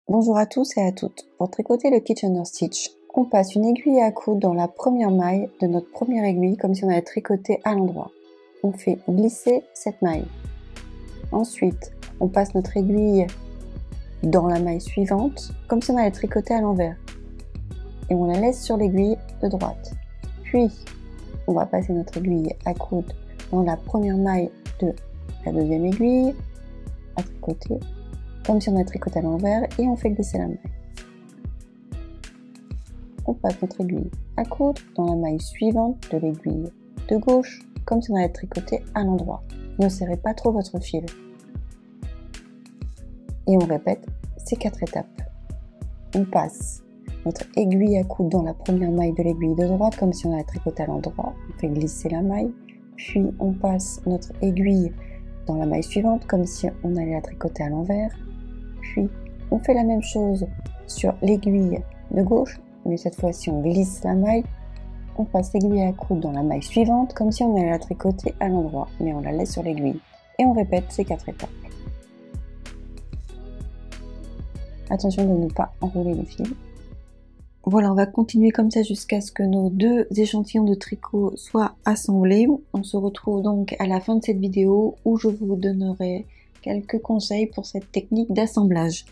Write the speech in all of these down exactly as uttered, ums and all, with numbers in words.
Bonjour à tous et à toutes. Pour tricoter le Kitchener Stitch, on passe une aiguille à coudre dans la première maille de notre première aiguille comme si on avait tricoté à l'endroit. On fait glisser cette maille. Ensuite, on passe notre aiguille dans la maille suivante comme si on allait tricoter à l'envers. Et on la laisse sur l'aiguille de droite. Puis, on va passer notre aiguille à coudre dans la première maille de la deuxième aiguille, à tricoter, comme si on avait tricoté à l'envers, et on fait glisser la maille. On passe notre aiguille à coudre dans la maille suivante de l'aiguille de gauche, comme si on avait tricoté à l'endroit. Ne serrez pas trop votre fil. Et on répète ces quatre étapes. On passe notre aiguille à coudre dans la première maille de l'aiguille de droite, comme si on avait tricoté à l'endroit. On fait glisser la maille. Puis on passe notre aiguille dans la maille suivante, comme si on allait la tricoter à l'envers. Puis on fait la même chose sur l'aiguille de gauche, mais cette fois-ci on glisse la maille. On passe l'aiguille à coudre dans la maille suivante, comme si on allait la tricoter à l'endroit, mais on la laisse sur l'aiguille. Et on répète ces quatre étapes. Attention de ne pas enrouler les fils. Voilà, on va continuer comme ça jusqu'à ce que nos deux échantillons de tricot soient assemblés. On se retrouve donc à la fin de cette vidéo où je vous donnerai quelques conseils pour cette technique d'assemblage.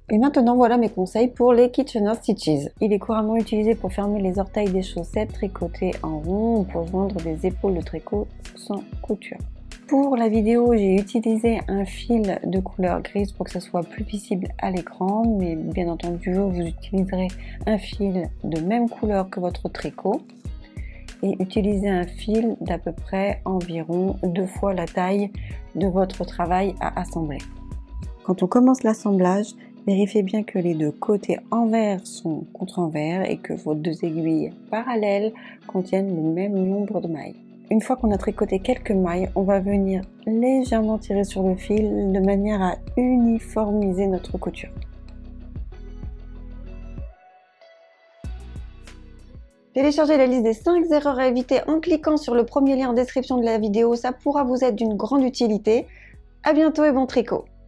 Et maintenant voilà mes conseils pour les Kitchener Stitches. Il est couramment utilisé pour fermer les orteils des chaussettes tricotées en rond ou pour joindre des épaules de tricot sans couture. Pour la vidéo, j'ai utilisé un fil de couleur grise pour que ça soit plus visible à l'écran, mais bien entendu, vous utiliserez un fil de même couleur que votre tricot et utilisez un fil d'à peu près environ deux fois la taille de votre travail à assembler. Quand on commence l'assemblage, vérifiez bien que les deux côtés envers sont contre envers et que vos deux aiguilles parallèles contiennent le même nombre de mailles. Une fois qu'on a tricoté quelques mailles, on va venir légèrement tirer sur le fil de manière à uniformiser notre couture. Téléchargez la liste des cinq erreurs à éviter en cliquant sur le premier lien en description de la vidéo, ça pourra vous être d'une grande utilité. À bientôt et bon tricot!